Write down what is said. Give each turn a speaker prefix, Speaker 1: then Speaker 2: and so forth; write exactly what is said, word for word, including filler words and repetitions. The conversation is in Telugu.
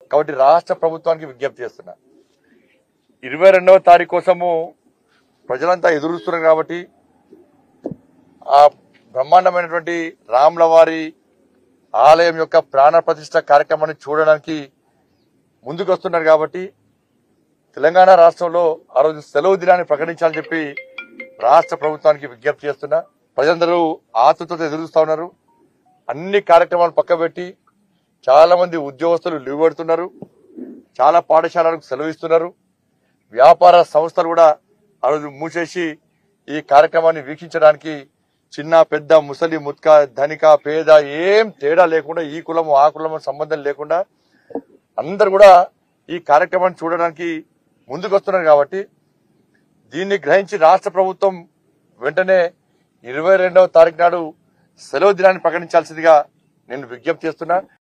Speaker 1: కాబట్టి రాష్ట్ర ప్రభుత్వానికి విజ్ఞప్తి చేస్తున్నా, ఇరవై రెండవ తారీఖు కోసము ప్రజలంతా ఎదురుస్తున్నారు కాబట్టి ఆ బ్రహ్మాండమైనటువంటి రాముల వారి ఆలయం యొక్క ప్రాణ ప్రతిష్ఠ కార్యక్రమాన్ని చూడడానికి ముందుకు వస్తున్నారు కాబట్టి తెలంగాణ రాష్ట్రంలో ఆ రోజు సెలవు దినాన్ని ప్రకటించాలని చెప్పి రాష్ట్ర ప్రభుత్వానికి విజ్ఞప్తి చేస్తున్నా. ప్రజలందరూ ఆతృతతో ఎదురుస్తూ ఉన్నారు. అన్ని కార్యక్రమాలు పక్కబెట్టి చాలా మంది ఉద్యోగస్తులు లీవ్ పెడుతున్నారు, చాలా పాఠశాలలకు సెలవు ఇస్తున్నారు, వ్యాపార సంస్థలు కూడా ఆ రోజు మూసేసి ఈ కార్యక్రమాన్ని వీక్షించడానికి చిన్న పెద్ద ముసలి ముత్క ధనిక పేద ఏం తేడా లేకుండా ఈ కులము ఆ కులము సంబంధం లేకుండా అందరు కూడా ఈ కార్యక్రమాన్ని చూడడానికి ముందుకు వస్తున్నారు. కాబట్టి దీన్ని గ్రహించి రాష్ట్ర ప్రభుత్వం వెంటనే ఇరవై రెండవ తారీఖు నాడు సెలవు దినాన్ని ప్రకటించాల్సిందిగా నేను విజ్ఞప్తి చేస్తున్నా.